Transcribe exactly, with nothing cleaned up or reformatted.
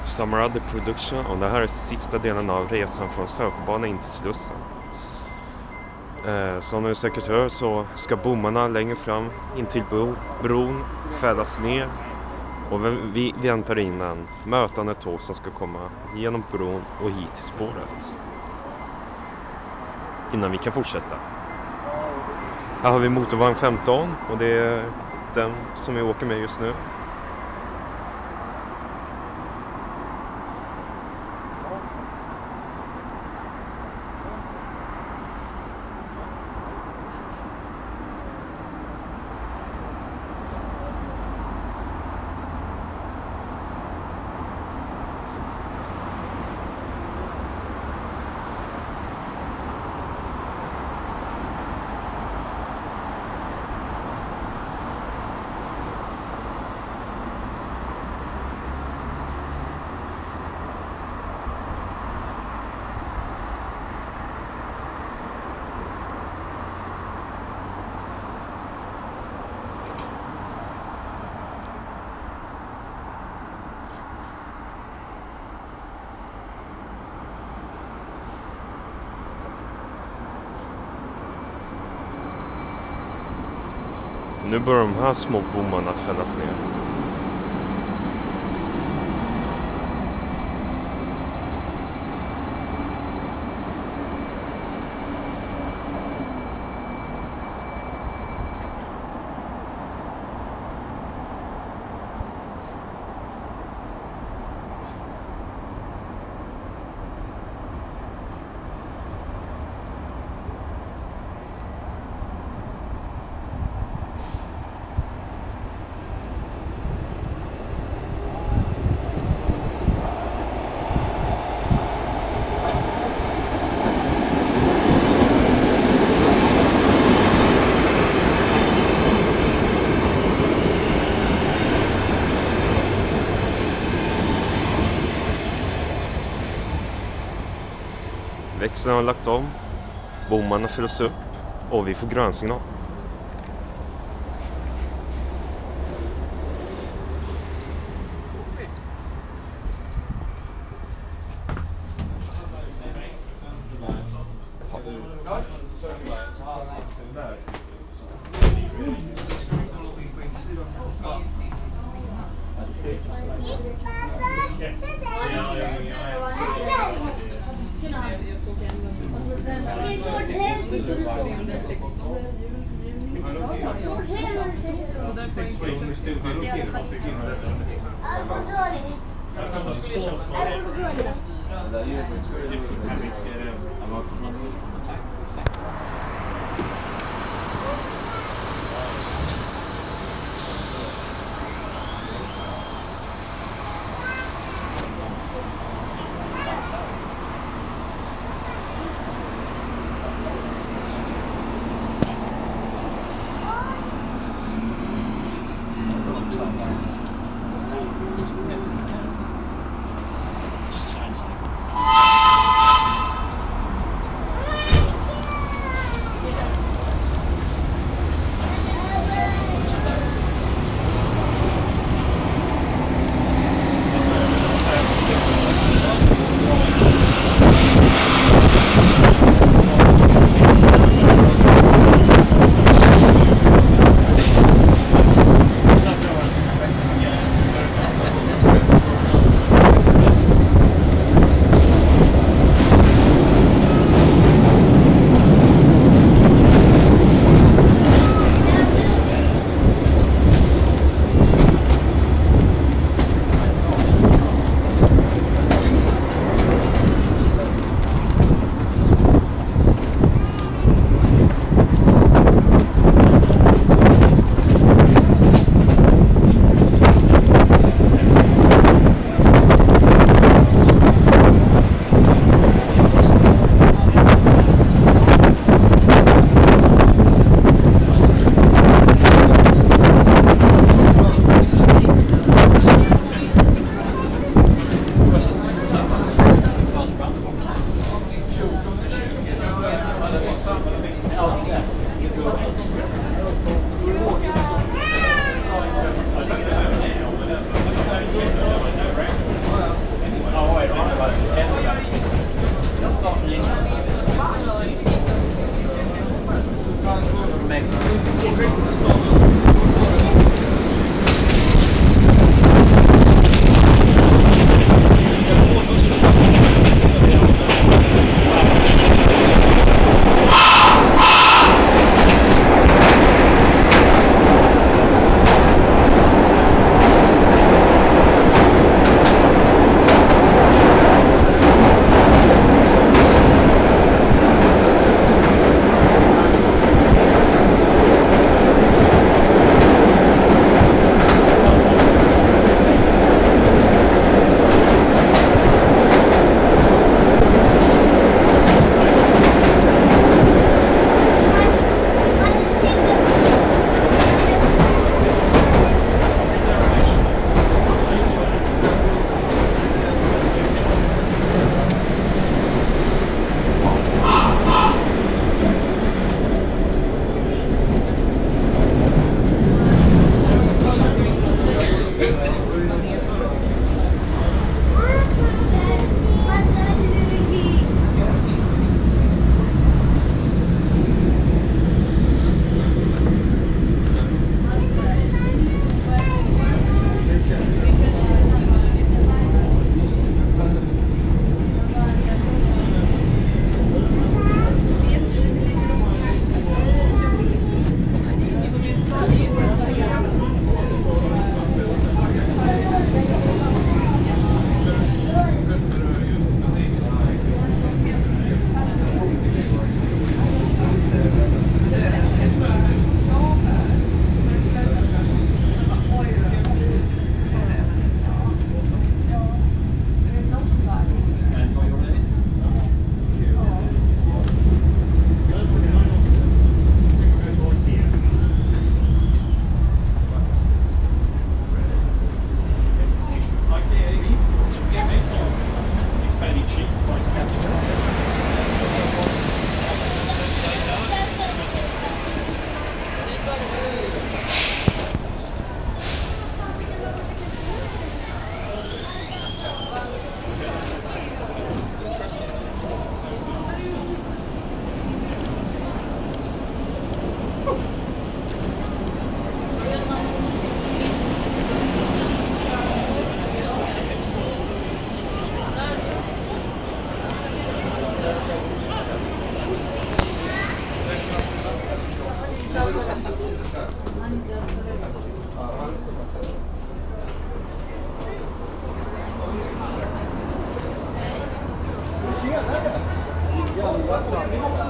Samaradi Production, och det här är sista delen av resan från Sörsjöbanan in till Slussen. Eh, som nu sekretär så ska bommarna längre fram in till bro, bron färdas ner, och vi, vi väntar in en mötande tåg som ska komma genom bron och hit till spåret innan vi kan fortsätta. Här har vi motorvagn femton, och det är den som vi åker med just nu. Nu börjar de här små bommarna att fällas ner. Växeln har lagt om, bommarna fylls upp och vi får grönsignal. Ja,